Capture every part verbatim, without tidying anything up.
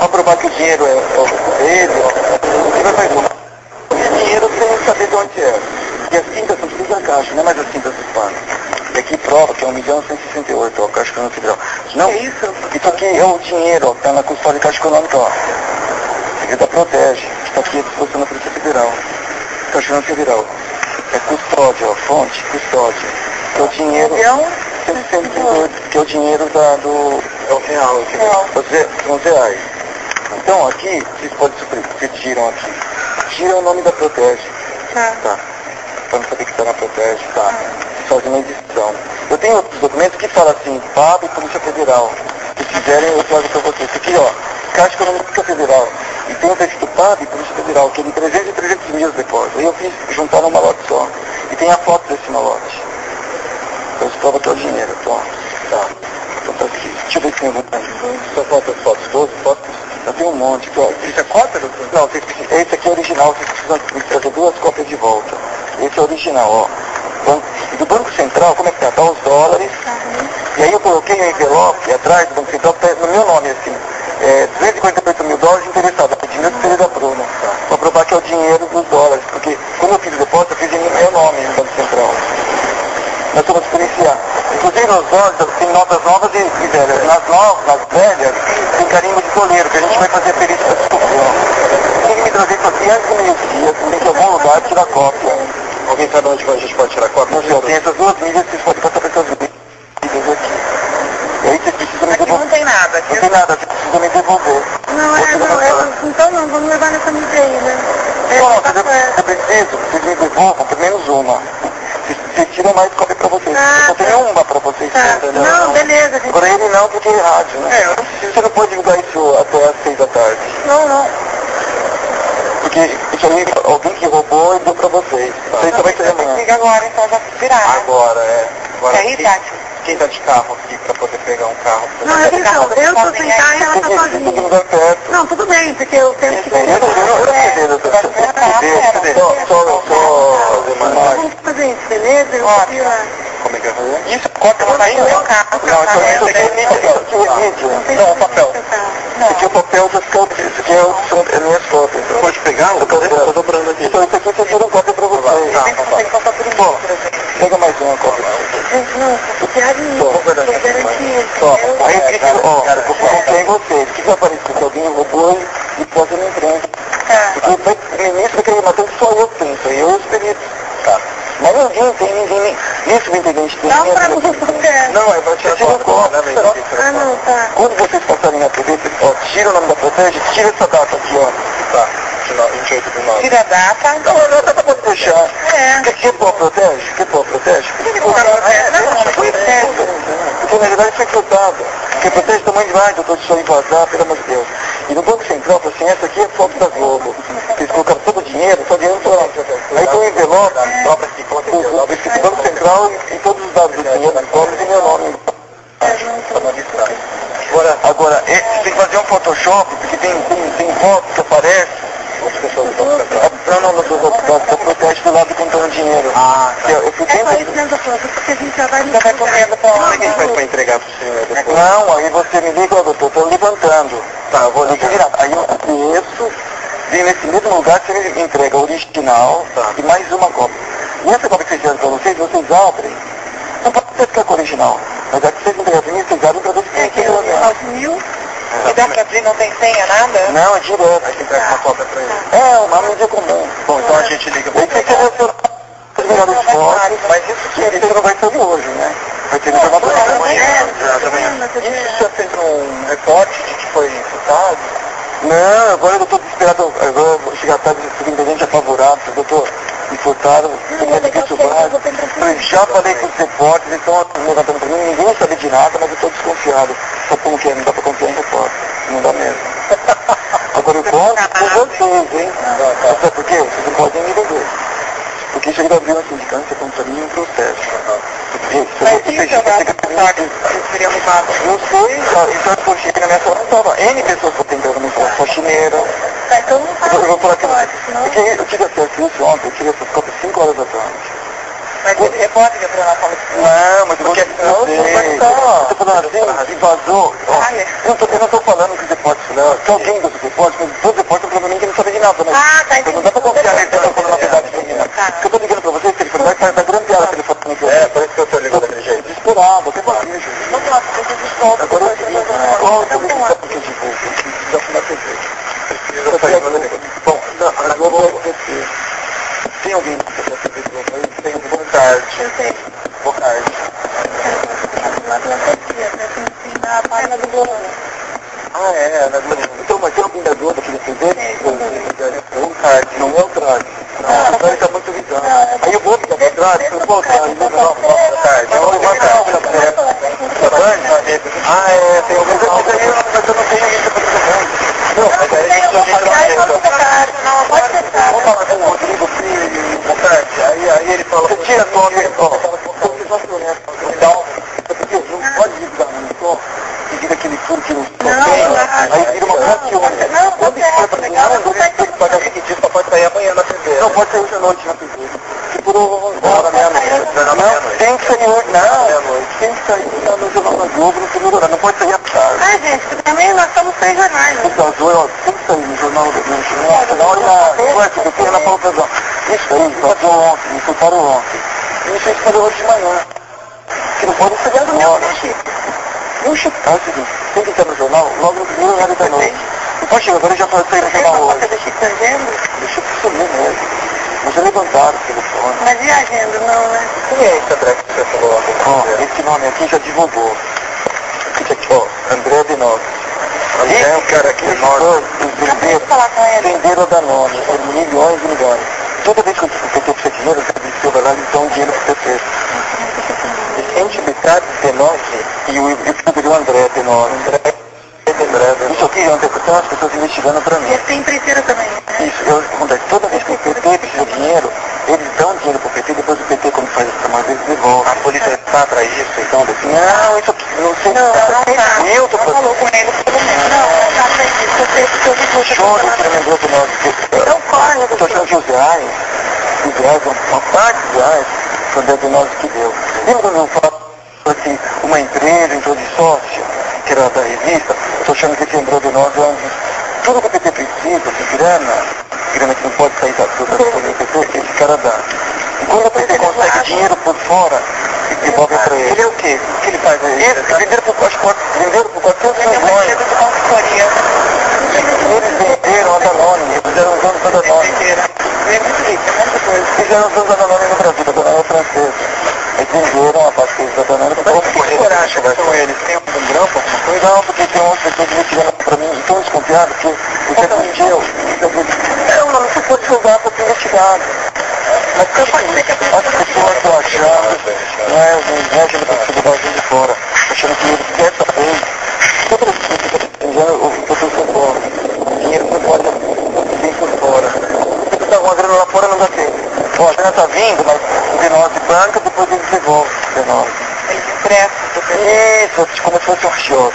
pra provar que o dinheiro é dele, ele vai fazer o dinheiro sem saber de onde é. E as tintas são tudo da caixa, não é mais as tintas do pano. E aqui prova que é um milhão cento e sessenta e oito, ó, Caixa Econômica Federal. Não, que é isso? Isso aqui é o dinheiro, ó, que tá na custódia da Caixa Econômica, ó. Isso aqui da Protege, que está aqui à disposição da Polícia Federal. Caixa Econômica Federal. É custódia, ó, fonte, custódia. Que é o dinheiro... cento e sessenta e oito, que é o dinheiro da, do... É o real, aqui. Real. Os reais. Então, aqui, vocês podem suprir, vocês tiram aqui. Tira o nome da Protege. Tá. Tá. Pra não saber que está na Protege, tá. Vocês fazem uma edição. Eu tenho outros documentos que falam assim, P A B e Polícia Federal. Se quiserem, eu trago pra vocês. Isso aqui, ó, Caixa Econômica Federal. E tem o texto P A B e Polícia Federal, que é de trezentos e trezentos mil depósitos. Aí eu fiz juntar num malote só. E tem a foto desse malote. Então isso prova que é o dinheiro, então. Tá. Então tá aqui. Deixa eu ver se tem algum. Só falta as fotos, doze fotos. Já tem um monte. Isso é cópia, doutor? Não, esse aqui é original, vocês precisam me trazer duas cópias de volta. Esse é original, ó. E do Banco Central, como é que tá? Tá os dólares. Uhum. E aí eu coloquei um envelope atrás do Banco Central, tá no meu nome, assim. É, duzentos e quarenta e oito mil dólares interessado. É dinheiro do da Bruna. Tá. Pra provar que é o dinheiro dos dólares. Porque quando eu fiz o depósito, eu fiz em meu nome no Banco Central. Nós vamos diferenciar. Inclusive nos dólares tem notas novas e, e velhas. Nas novas, nas velhas, tem carimbo de toleiro, que a gente vai fazer a perícia para descobrir. Tem que me trazer isso aqui antes do meio-dia, tem que ir em algum lugar tirar cópia. Alguém sabe onde a gente pode tirar cópia? Não sei, tem essas duas mídias que vocês podem passar para essas mídias aqui. E aí vocês precisam me devolver. Não tem nada aqui. Não tem nada, vocês precisam me devolver. Não, é, não, eu, então não, vamos levar nessa mídia aí, né? É, não, tá eu, eu preciso, vocês me devolvam pelo menos uma. Vocês tiram mais cópia pra vocês. Ah, eu só tenho uma pra vocês. Tá. Entendeu? Não, beleza. Gente. Agora ele não, porque é rádio, né? É, eu não preciso, você não pode divulgar isso até às seis da tarde. Não, não. Porque isso aí, alguém que roubou e deu pra vocês. Tá. Isso aí só vai ser amanhã. Liga agora, então já se virar. Agora, é. Agora, e aí, Tati? Quem tá de carro aqui pra poder pegar um carro? Não, eu tenho carro. Eu tô sem carro e ela tá sozinha. Tem que mudar perto. Não, tudo bem, porque eu tenho que... Eu não, eu não, eu não sei, doutor. Cadê? Só, só, só... Vamos fazer isso, beleza? Eu vou ir lá. Como é que vai fazer? Isso, cópia não vai no meu carro. Não, isso aqui é mídia. Não, papel. Isso aqui é o papel das cópias. Isso aqui é minhas cópias. Pode pegar? Eu tô dobrando aqui. Então isso aqui você tira uma cópia pra vocês. Tem que passar por um pega mais uma cópia. Não, porque a minha, eu garantia. Ó, aí eu fico, ó, eu coloquei em vocês. O que vai aparecer? Que alguém roubou e pode não entrar. Porque no início vai querer matar só eu penso. Aí eu esperei. Tá. Mas ninguém tem, ninguém, nem subintendente tem. Não, pra você. Não, é pra tirar a cópia. Ah, não, tá. Quando vocês passarem na T V, vocês, ó, tira o nome da Protege, tira essa data aqui, ó. Tá. vinte e oito do nove. Tira a data. Não, não, a data pode deixar. É. O que é pô, Protege? O que é pô, Protege? Por que não tá protege? Não, não foi certo. Porque na verdade foi furtado. Porque Protege tamanho demais, eu tô deixando invasar, pelo amor de Deus. E no Banco Central, falou assim, essa aqui é foto da Globo. Eles colocaram todo o dinheiro, só dinheiro pra lá. Aí tem um envelope, o Banco Central e todos os dados do dinheiro, nomes e meu nome. Agora, agora é, você tem que fazer um Photoshop, porque tem, tem, tem foto que aparece. Não, não, não, da Protege do lado contando dinheiro. Ah, tá. Eu, eu fui É só dentro... isso mesmo, doutor, porque a gente já vai... Já vai correndo pra onde? Como é que a gente faz pra entregar pro senhor depois? Não, aí você me liga, ó, doutor, tô levantando. Tá, eu vou ligar direto. Aí eu desço, vem nesse mesmo lugar que você me entrega o original, tá, e mais uma cópia. E essa cópia que vocês fizeram pra vocês, vocês abrem. Não pode ser ficar com o original. Mas é que vocês entregam pra mim, vocês abrem pra ver se tem aqui. nove mil? E dá pra abrir, não tem senha, nada? Não, é direto. Aí você entrega uma cópia pra ele. É, uma mídia comum. Bom, então a gente liga pra ele. Tem que ser os melhores fotos, mas isso que isso não vai ser de hoje, né? Vai ter que levar pra amanhã. Isso já fez um reporte de que foi furtado? Não, agora eu tô desesperado. Agora eu vou chegar tarde, o superintendente apavorado, doutor. Me furtaram, primeiro que subaram. Eu já falei com os repórteres, eles estão levantando pra mim, ninguém sabe de nada, mas eu estou desconfiado. Só como que é, não dá pra confiar em repórter. Não dá mesmo. Agora eu posso com vocês, hein? Sabe por quê? Vocês não podem me vender. Porque isso aí vai abrir uma sindicância contra mim e um processo. Mas isso eu acho que seria roubado. Não sei, isso eu puxei na minha sala, não estava. N pessoas estão tentando me falar, faxineira. Tá, então não fala. Eu vou falar que porque eu tive acesso a isso ontem, eu tive essas cópias cinco horas da tarde. Mas ele repórter que a Bruna fala que não, mas eu vou dizer, eu tô falando assim, e vazou. Ó, eu, não tô, eu não tô falando que os depósitos, né? Que alguém dos depósitos, mas todos os depósitos provavelmente não sabem de nada, né? Ah, tá, então não dá pra confiar nele que eu tô falando a verdade pra mim, né? Porque eu tô ligando pra vocês, que ele falou, vai tá grande piada que ele falou que eu... É, parece que eu tô ligando daquele jeito. Desesperado, até barulho. Não posso, porque desculpa. Agora eu queria... Qual é o que eu porque tipo, eu preciso arrumar T V. Precisa sair, manda ligar. Bom, a Globo vai acontecer. Tem alguém que quer saber do Globo aí? Tem um Bocard. Eu sei. Bocard. Lá pela Sofia, na página do Globo. Ah, é, na Globo. Então, mas tem alguém da Globo daquele T V? É um card, não é o Trade. Não, o Trade tá muito visando. Aí o Globo tá por trás, não pode estar ali, não, não, Trade. É uma Ah, é, tem alguém que mas eu não tenho isso pra todo mundo. Não, mas aí a gente não vai não pode ser tarde. Vamos falar com o Rodrigo Filho, Bocard. Aí, aí ele fala, você tira o nome, ó, você já se honesto, então, não pode divulgar muito, e vira aquele furo que não tem, aí vira uma grande Não, não pode ser, legal, não consegue ser. Pode ser que diz que pode sair amanhã na T V. Não, pode sair hoje à noite na T V. Que por uma da meia-noite. Não, tem que sair hoje, não, tem que sair no Jornal da Globo, no primeiro horário, não pode sair à tarde. Ah, gente, também nós somos três jornais, né? Então, ó, tem que sair no Jornal do Globo, na hora da Ué, que tem na pauta da... Isso aí, vazou ontem, me soltaram ontem. E isso aí falou hoje de manhã. Que não pode sair agora. Não chutar, seguinte, tem que estar no jornal logo no primeiro horário da noite. E pode chegar, agora já pode sair no jornal hoje. Você deixa de agenda? Deixa eu sumir mesmo. Mas já levantaram o telefone. Mas e a agenda, não, né? Quem é esse André que você falou lá? Ó, esse nome aqui já divulgou. Fica aqui, ó, André de Nós. André é um cara aqui de Nós. Venderam da Danone por milhões e milhões. Toda vez que o P T precisa de dinheiro, o Silva lá, eles dão dinheiro pro P T. Vicente Bicard de Nós e o filho do André de Nós. André Isso aqui, ontem, tem umas pessoas investigando pra mim. E tem empreiteira também, né? Isso, eu acontece, toda vez que o P T precisa de dinheiro, eles dão dinheiro pro P T, depois o P T, quando faz essa mais eles devolvem. A polícia está atrás disso, então, assim, não, isso aqui, não sei, não, não, não, eu tô fazendo. Falou com ele, pelo menos, não, não está atrás disso, eu sei que eu vi que Choro, que ele lembrou do nosso... Não corre, eu tô achando que os reais, os reais, uma parte dos reais, foi dentro do nosso que deu. Lembra quando eu falo assim, uma empresa entrou de sócio, que era da revista, eu tô achando que esse lembrou do nosso, tudo que o P T precisa, de grana, grana que não pode sair da fruta do P T, esse cara dá. E quando o P T consegue dinheiro por fora, devolve pra ele. Ele é o quê? O que ele faz? Isso, venderam por quatrocentos milhões. Eles venderam a Danone, eles fizeram os donos da Danone. Fizeram os donos da Danone no Brasil, a Danone é francesa. Eles venderam a parte da Danone. Mas por que coragem são eles? Tem um grampo, alguma coisa? Não, porque tem outras pessoas investigando pra mim, tão desconfiado que o que aconteceu. É um nome que pode jogar pra ser investigado. Mas que as pessoas estão achando, não é, não é achando que você vai vir de fora, achando que eles dessa vez, toda vez que você está entendendo, o doutor São Paulo, o dinheiro não pode vir por fora. Se você está com uma grana lá fora, não dá tempo. Ó, a grana está vindo, mas o D nove banca, depois eles devolvem o D nove. Eles emprestam. Isso, como se fosse um agiota.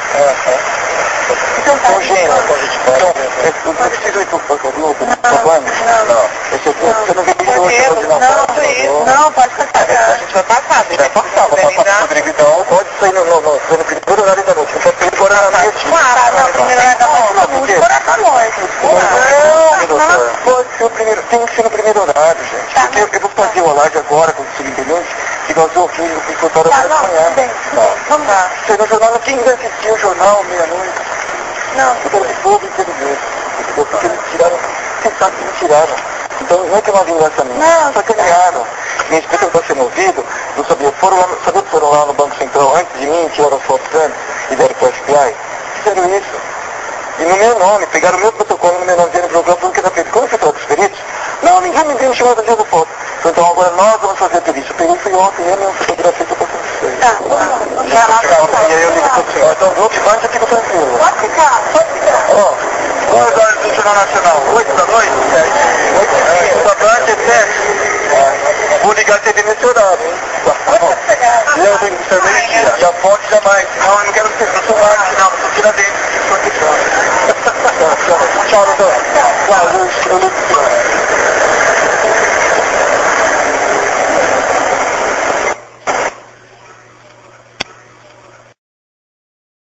Então, tá, gênio, então, eu preciso ir pro Banco Globo, não vamos? Não, esse aqui, você não viu hoje, hoje não? Não, não, pode passar. A gente vai passar, vai passar, vai passar, Rodrigo, então, pode sair no, no, no, no primeiro horário da noite, não pode sair fora na noite. Claro, não, primeiro horário da noite, não, no horário da noite. Não, não, pode ser o primeiro, tem que ser no primeiro horário, gente, porque eu vou fazer o live agora com os independentes, e nós ouvimos o consultório da manhã. Vamos lá. Você no jornal, quem vai assistir o jornal meia-noite? Não. Porque eles foram inteligentes. Porque eles tiraram, você sabe que eles tiraram. Então não é que é uma vingança minha. Não. Só que ganharam. Minha esposa está sendo ouvido, não sabia. Foram lá, sabia que foram lá no Banco Central antes de mim, tiraram fotos antes e deram para o F B I? Fizeram isso. E no meu nome, pegaram o meu protocolo no meu nome dentro do programa, falando que era feito. Como você falou dos peritos? Não, ninguém me deu chamada de foto. Então agora nós vamos fazer a perícia. Eu peguei fui ontem, eu minha fotografia que eu passei pra vocês. Tá, vamos já lá, e aí eu ligo pro senhor. Então, vou te vai, já fica tranquilo. Pode ficar, pode ficar. Ó, duas horas do Jornal Nacional, oito da noite, oito da noite, da noite, sete. Vou ligar a T V nesse horário, hein? E eu tenho que ser meio-dia. E a fonte jamais. Não, eu não quero ser, eu sou lá, não, eu sou Tiradentes. Tchau, doutor. Tchau, eu ligo pro senhor.